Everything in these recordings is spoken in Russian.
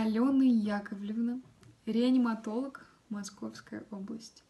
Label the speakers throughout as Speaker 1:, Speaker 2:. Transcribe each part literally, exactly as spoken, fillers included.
Speaker 1: Алена Яковлевна, реаниматолог, Московская область.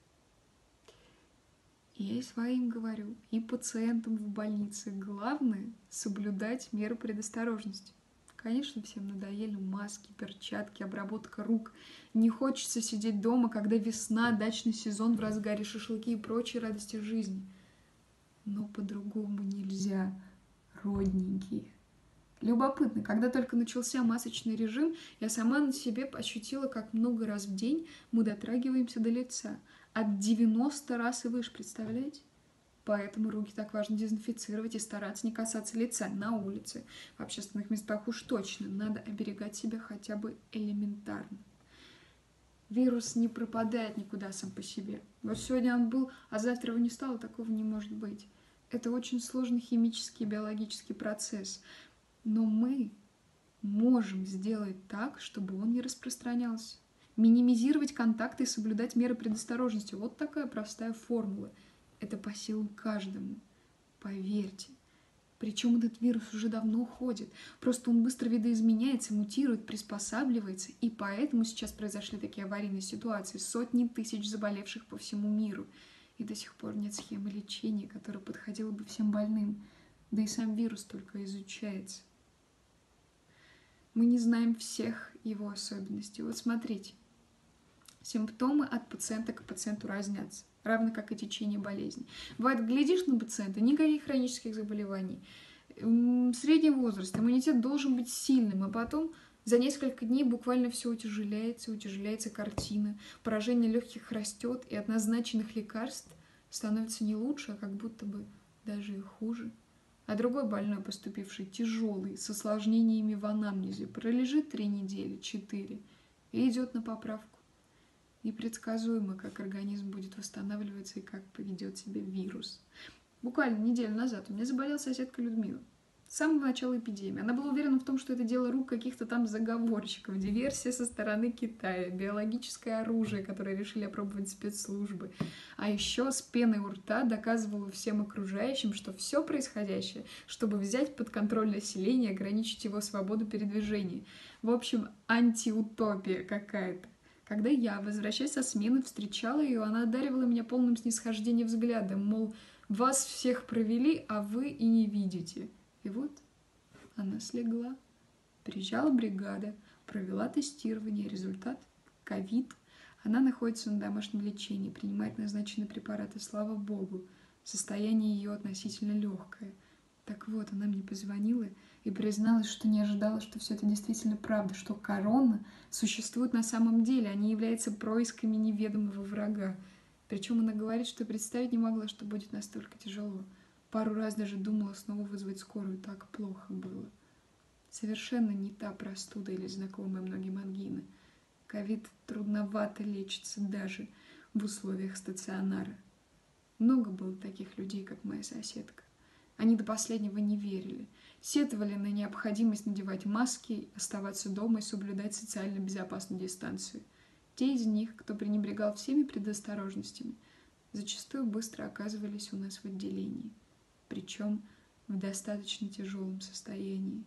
Speaker 1: Я и своим говорю, и пациентам в больнице главное соблюдать меры предосторожности. Конечно, всем надоели маски, перчатки, обработка рук. Не хочется сидеть дома, когда весна, дачный сезон в разгаре, шашлыки и прочие радости жизни. Но по-другому нельзя, родненькие. Любопытно, когда только начался масочный режим, я сама на себе ощутила, как много раз в день мы дотрагиваемся до лица. От девяноста раз и выше, представляете? Поэтому руки так важно дезинфицировать и стараться не касаться лица на улице. В общественных местах уж точно надо оберегать себя хотя бы элементарно. Вирус не пропадает никуда сам по себе. Вот сегодня он был, а завтра его не стало, такого не может быть. Это очень сложный химический и биологический процесс. Но мы можем сделать так, чтобы он не распространялся. Минимизировать контакты и соблюдать меры предосторожности. Вот такая простая формула. Это по силам каждому. Поверьте. Причем этот вирус уже давно ходит. Просто он быстро видоизменяется, мутирует, приспосабливается. И поэтому сейчас произошли такие аварийные ситуации. Сотни тысяч заболевших по всему миру. И до сих пор нет схемы лечения, которая подходила бы всем больным. Да и сам вирус только изучается. Мы не знаем всех его особенностей. Вот смотрите. Симптомы от пациента к пациенту разнятся, равно как и течение болезни. Бывает, глядишь на пациента, никаких хронических заболеваний. Средний возраст, иммунитет должен быть сильным, а потом за несколько дней буквально все утяжеляется, утяжеляется картина. Поражение легких растет, и от назначенных лекарств становится не лучше, а как будто бы даже и хуже. А другой больной, поступивший тяжелый, с осложнениями в анамнезе, пролежит три недели, четыре, и идет на поправку. Непредсказуемо, как организм будет восстанавливаться и как поведет себя вирус. Буквально неделю назад у меня заболела соседка Людмила. С самого начала эпидемии. Она была уверена в том, что это дело рук каких-то там заговорщиков, диверсия со стороны Китая, биологическое оружие, которое решили опробовать спецслужбы. А еще с пеной у рта доказывала всем окружающим, что все происходящее, чтобы взять под контроль население, ограничить его свободу передвижения. В общем, антиутопия какая-то. Когда я, возвращаясь со смены, встречала ее, она одаривала меня полным снисхождением взглядом, мол, вас всех провели, а вы и не видите. И вот она слегла. Приезжала бригада, провела тестирование, результат – ковид. Она находится на домашнем лечении, принимает назначенные препараты, слава богу. Состояние ее относительно легкое. Так вот, она мне позвонила и призналась, что не ожидала, что все это действительно правда, что корона существует на самом деле, а не является происками неведомого врага. Причем она говорит, что представить не могла, что будет настолько тяжело. Пару раз даже думала снова вызвать скорую, так плохо было. Совершенно не та простуда или знакомая многим ангина. Ковид трудновато лечится даже в условиях стационара. Много было таких людей, как моя соседка. Они до последнего не верили, сетовали на необходимость надевать маски, оставаться дома и соблюдать социально безопасную дистанцию. Те из них, кто пренебрегал всеми предосторожностями, зачастую быстро оказывались у нас в отделении, причем в достаточно тяжелом состоянии.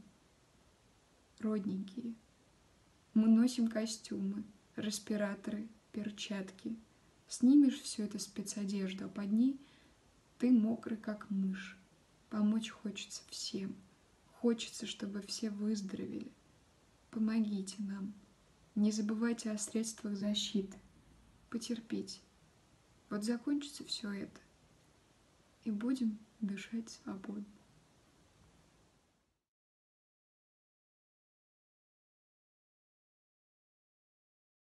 Speaker 1: Родненькие, мы носим костюмы, респираторы, перчатки. Снимешь все это спецодежду, а под ней ты мокрый, как мышь. Помочь хочется всем. Хочется, чтобы все выздоровели. Помогите нам. Не забывайте о средствах защиты. Потерпите. Вот закончится все это, и будем дышать свободно.